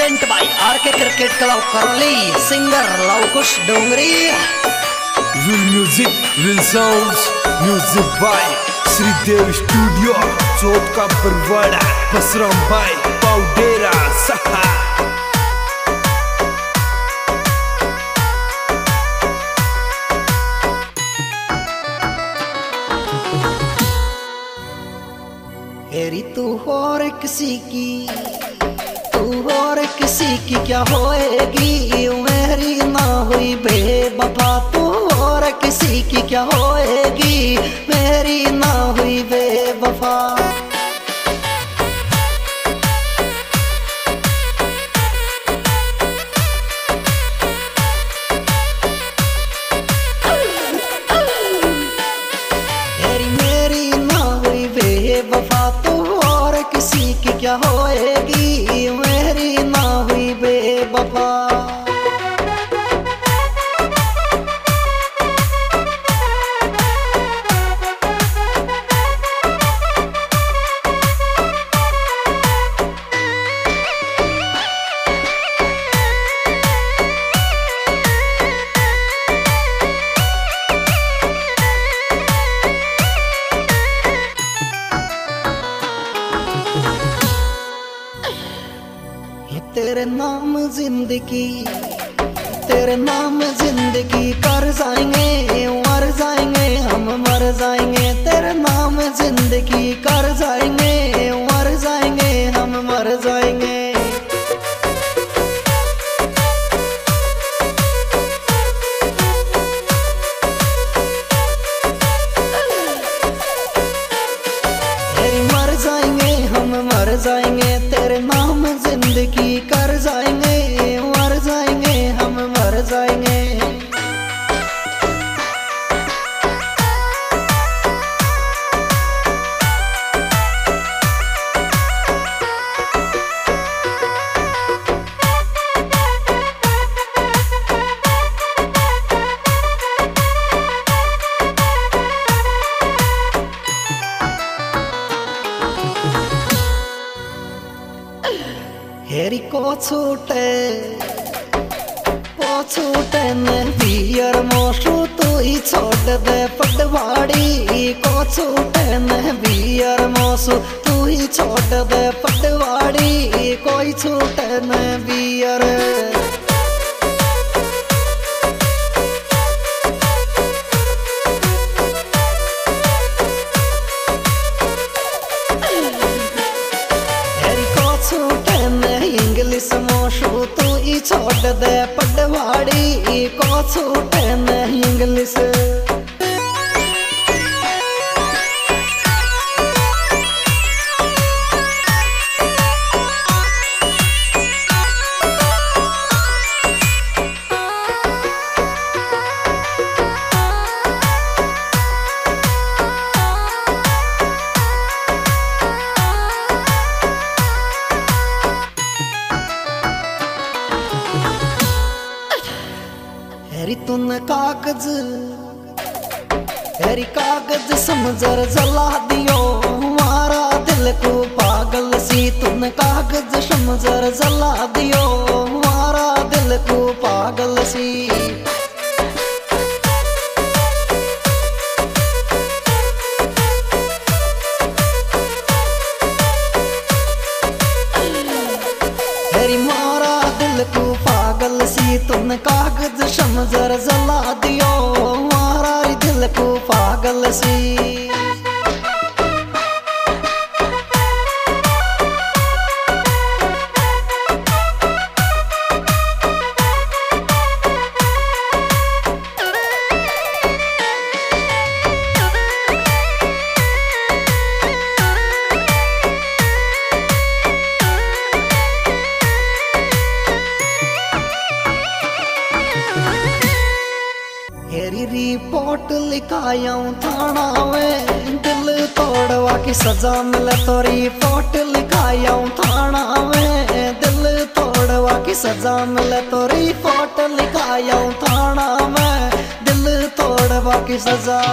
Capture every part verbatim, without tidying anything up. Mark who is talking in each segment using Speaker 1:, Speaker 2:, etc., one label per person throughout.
Speaker 1: Present by RK cricket club Karauli, singer Lavkush Dongri.
Speaker 2: Real music, real sounds, music by Shridev studio, Chauth का बरवाड़ा, बसराम भाई पाउडेरा सहा।
Speaker 1: हेरी तू और किसी की, तू और किसी की क्या होएगी, मेरी ना हुई बेवफा। तू और किसी की क्या होएगी, मेरी ना हुई बेवफा। हेरी मेरी ना हुई बेवफा, तू और किसी की क्या होएगी, मेरी ना हुई बेवफा। तेरे नाम जिंदगी, तेरे नाम जिंदगी कर जाएंगे, मर जाएंगे हम मर जाएंगे। तेरे नाम जिंदगी कर जाएंगे, मर जाएंगे हम मर जाएंगे। मर जाएंगे हम मर जाएंगे, तेरे नाम जिंदगी कर जाएंगे, मर जाएंगे हम मर जाएंगे। हेरी को छूटे को छूटे ने बियर मोशू, तू ही छोड़ दे पटवाड़ी। को छूटे ने बियर मोशू, तू ही छोड़ दे पटवाड़ी। कोई छूटे ने बियर। इंग्लिश मोशू, तू ही छोड़ दे पटवाड़ी। को छूटे न इंग्लिश। हेरी तूने कागज, हेरी कागज समझर जला दियो, हमारा दिल को पागल सी। तूने कागज समझर जला दियो, हमारा दिल को पागल सी। हेरी मारा दिल को पागल सी, तूने कागज समझर जला दियो, हमारा दिल को पागल सी। हेरी रिपोर्ट लिखायाऊं थाना में, दिल तोड़वा की सजा मिले तो रिपोर्ट लिखायाऊं थाना में। दिल तोड़वा की सजा मिले तो रिपोर्ट लिखायाऊं थाना में। दिल तोड़वा की सजा।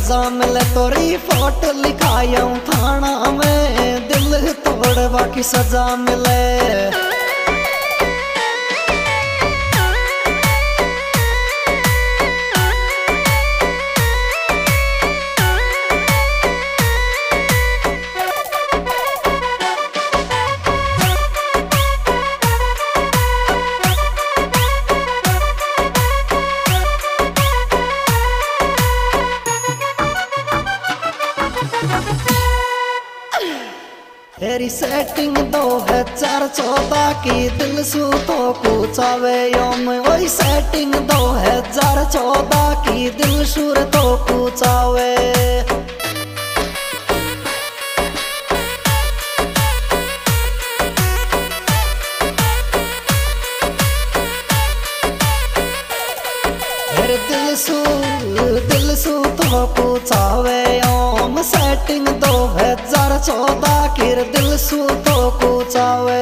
Speaker 1: सजा मिले तोरी फोट लिखाया थाना में, दिल तोड़वा की सजा मिले। तेरी सेटिंग दो हजार चौदह की दिल सू तो कुचावे योम, वही सेटिंग दो हजार चौदह की दिल सुर तो कुचावे। तेरे दिल सू दिल सू तो कुचावे योम, सेटिंग दो हजार चौदह की दिल सू तो कुचावे।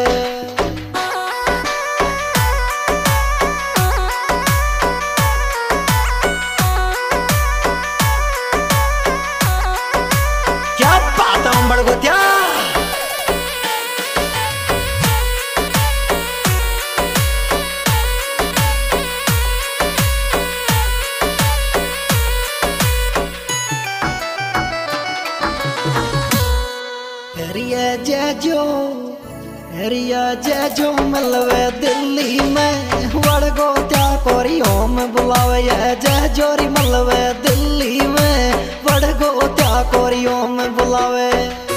Speaker 1: क्या बात है बड़गोतिया। जैजो हरिया जैजो मिलवे दिल्ली में, वड़गो त्या कोरी ओम बुलावे। जैजोरी मिलवे दिल्ली में, वड़गो त्या कोरी ओम बुलावे।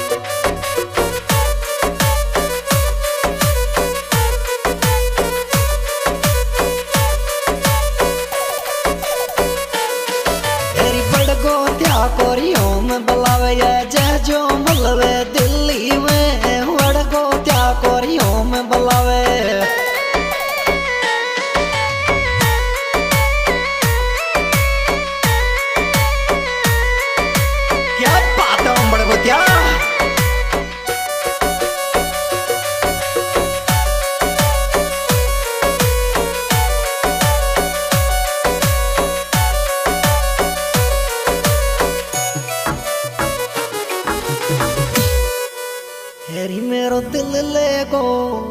Speaker 1: तेरी वड़गो त्या कोरी ओम बुलावे। जैजो मिलवे दिल्ली में, वड़गो त्या कोरी ओम बुलावे। क्या बात है बड़गोतिया। हेरी मेरो दिल ले गो,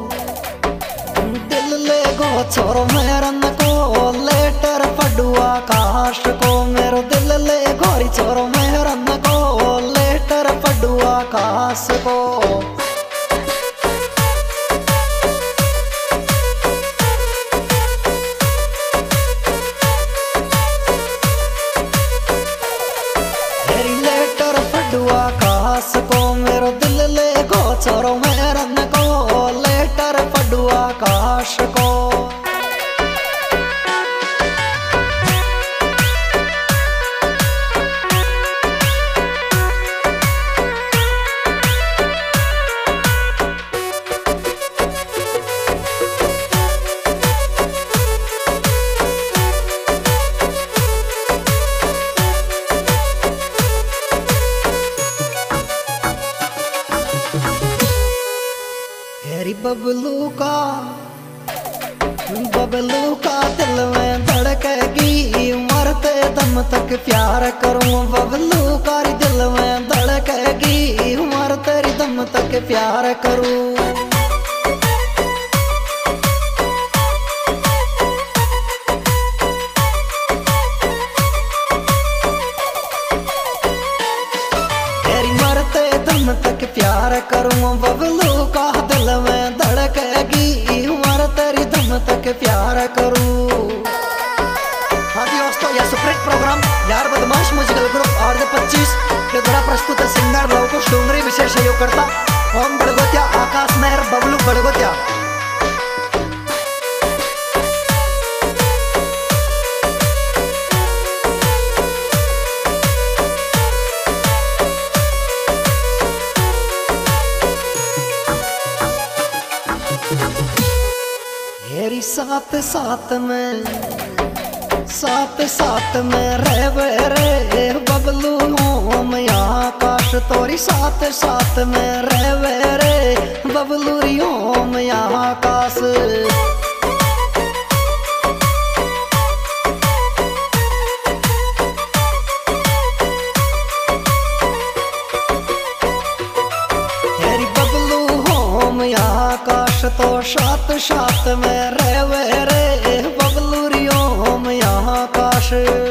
Speaker 1: दिल ले गो छोरो मेरन को, लेटर पडुआ काश को। मेरो दिल ले गोरी छोरो मेरन को, लेटर पडुआ काश को। हेरी लेटर पडुआ काश को, मेरो दिल ले गो छोरो मेरन को, लेटर पडुआ काश को। हेरी बबलू का बबलू का दिल में धड़केगी, मरते दम तक प्यार करूं। बबलू का दिल में धड़केगी, मरते दम तक प्यार करूं। तेरी मरते दम तक प्यार करूं। बबलू का दिल में धड़केगी, मर तेरी दम तक प्यार करूं। हाँ जी दोस्तों, यह सुपरहिट प्रोग्राम यार बदमाश म्यूजिकल ग्रुप और पच्चीस के द्वारा प्रस्तुत है। सिंगर लवकुश डोंगरी विशेष सहयोगकर्ता ओम बड़गोतिया, आकाश मेहर, बबलू बड़गोतिया। हेरी साथ साथ में साथ साथ में रहवे रे बबलू ओम आकाश, तोरी साथ साथ में रहवे रे बबलू री ओम आकाश। तो सात सात में रहवे रे बबलूरियों हम यहाँ काश।